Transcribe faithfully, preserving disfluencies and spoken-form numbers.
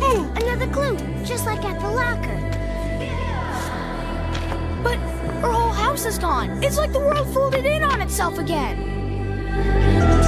Another clue, just like at the locker. But our whole house is gone. It's like the world folded in on itself again.